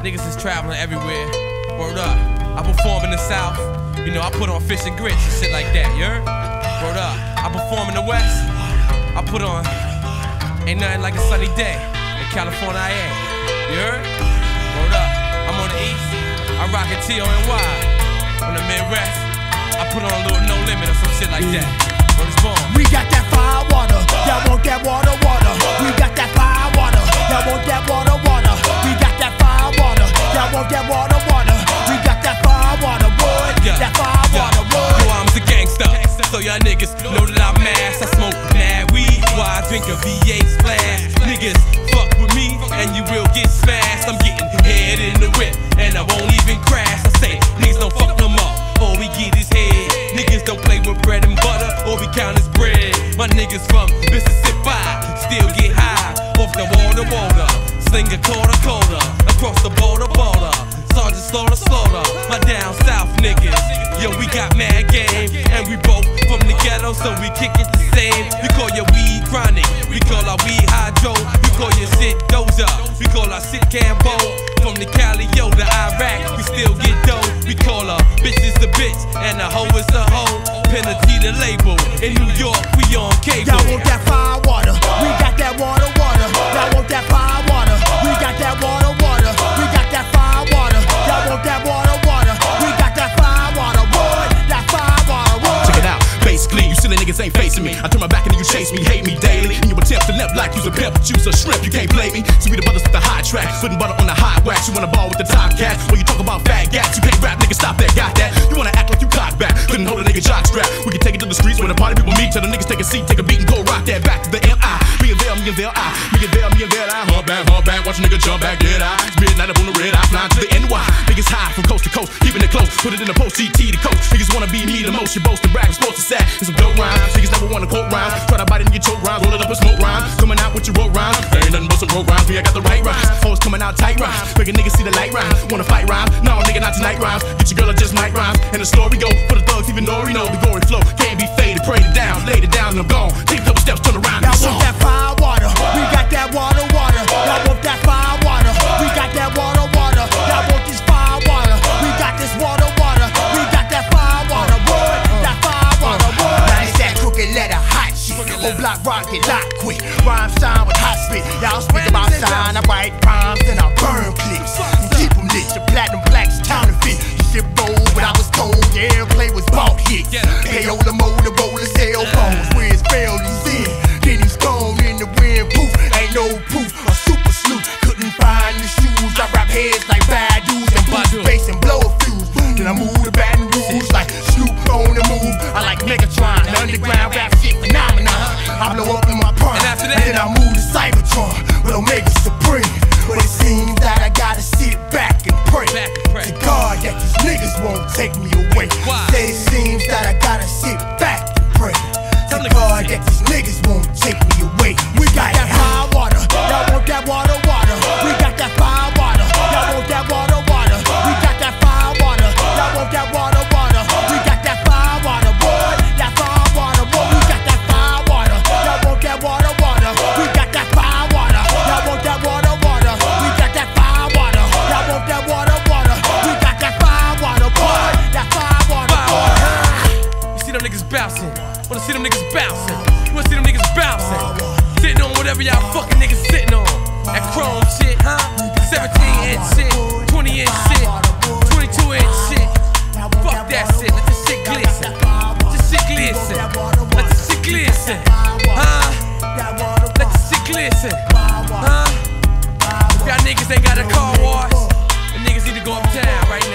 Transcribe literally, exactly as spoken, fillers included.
Niggas is traveling everywhere. Word up. I perform in the South. You know, I put on fish and grits and shit like that, you heard? Word up. I perform in the West. I put on Ain't Nothing Like a Sunny Day. In California I am. You heard? Word up. I'm on the East. I rock a T O N Y. On the Midwest, I put on a little No Limit or some shit like that. Word is born. We got that fire water. Y'all want that water, water. We got that fire water. Y'all want that water, water. We got that fire water. Y'all want that water, water. We got that fire water, boy. Yeah. That fire water, boy. Yo, I'm the gangster, so y'all niggas know that I'm mass. I smoke mad weed while I drink a V eight splash. Niggas fuck with me and you will get smashed. I'm getting head in the whip and I won't even crash. I say niggas don't fuck them up. All we get is head. Niggas don't play with bread and butter. All we count is bread. My niggas from Mississippi still get high off the water, water. Sling a quarter, quarter across the border, border. Sergeant Slaughter, Slaughter. My down south niggas. Yo, we got mad game, and we both from the ghetto, so we kick it the same. You call your weed chronic, we call our weed hydro. You call your shit doja, we call our shit Cambo. From the Cali, yo, to Iraq, we still get dough. We call her bitch is the bitch, and a hoe is the hoe. Penalty the label. In New York, we on cable. Y'all want that fire water. We got that water, water. Y'all want that fire water. We got that water, water. We got that fire water. Y'all want that water, water. We got that fire water, boy. That fire water, boy. Check it out. Basically, you silly niggas ain't facing me. I turn my back and you chase me, hate me daily. And you attempt to limp like you's a pimp, but you's a shrimp. You can't play me. So we the brothers with the high track, putting butter on the high wax. You wanna ball with the top cat? When you talk about fat gats, you can't rap, nigga. Stop that, got that? You wanna act like you cock back? Couldn't hold a nigga jock strap. We can take it to the streets where the party people meet. Tell the niggas take a seat, take a beat and go rock that back to the M I. Me and there, me and there, I. Me and there, me and there, I. Hard back, hard back. Watch a nigga jump back, get I. It's midnight up on the red, I fly to the N Y. Niggas high from coast to coast, keeping it close. Put it in the post, C T the coast. Niggas wanna be me the most. You boast and brag, I'm supposed to sad. It's some dope rhymes. Niggas never wanna quote rhymes. Try to bite it and get choke rhymes. Roll it up with smoke rhymes. Coming out with your road rhymes. There ain't nothing but some road rhymes. Me, I got the right rhymes. Always coming out tight rhymes. Making niggas see the light rhymes. Wanna fight rhymes? No, nigga, not tonight rhymes. Get your girl, I just might rhymes. And the story go for the thugs, even though we know the gory flow can't be faded. Prayed it down, laid it down, and I'm gone. Take a couple steps, turn around. Y'all want that fire water. We got that water, water. Y'all want that fire water. We got that water, water. Y'all want this fire water. We got this water, water. We got that fire water, boy. That fire water, boy. Now it's that crooked letter, hot shit. Whole block rocket, lock quick. Rhyme shine with hot spit. Y'all speak about shine. I write rhymes, then I burn clicks. And keep them lit. The platinum blacks counterfeit. Shit roll, but I was told the airplay was bought hits. K O the motor, roller cell phones. Where his failures in. Then he's gone in the wind, poof. Ain't no proof. A super sleuth couldn't find the shoes. I rap heads like bad dudes and bust bass and blow a fuse. Then I move to Baton Rouge like Snoop on the move. I like Megatron, the underground rap shit phenomenon. I blow up in my prime, and, after that, and then I move to Cybertron with Omega Supreme. But it seems that I gotta sit back and pray, back and pray. To God that these niggas won't take me away. Why? Say it seems that I gotta sit back and pray. To God that these niggas won't take me away. We got that fire water. Y'all want that water, water. We got that fire water. Y'all want that water, water. We got that fire water. Y'all want that water, water. We got that fire water, boy. That fire water, boy. We got that fire water. Y'all want that water, water. We got that fire water. Y'all want that water, water. We got that fire water. Y'all want that water, water. We got that fire water, boy. That fire water, boy. You see them niggas bouncing. Wanna see them niggas bouncing. You wanna see them niggas bouncing. Sitting on whatever y'all fucking niggas sitting on. That chrome shit, huh? seventeen inch shit, twenty inch shit, twenty-two inch shit. Fuck that shit, let this shit glisten. Let this shit glisten. Let this shit glisten. Huh? Let this shit glisten. Huh? If y'all niggas ain't got a car wash, the niggas need to go uptown right now.